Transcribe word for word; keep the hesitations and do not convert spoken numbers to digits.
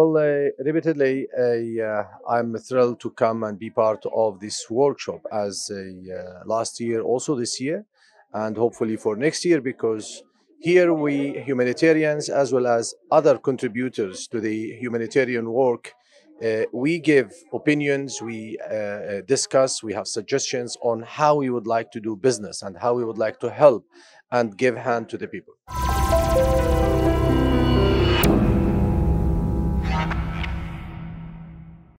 Well, uh, repeatedly, uh, uh, I'm thrilled to come and be part of this workshop as a, uh, last year, also this year, and hopefully for next year, because here we humanitarians, as well as other contributors to the humanitarian work, uh, we give opinions, we uh, uh, discuss, we have suggestions on how we would like to do business and how we would like to help and give hand to the people.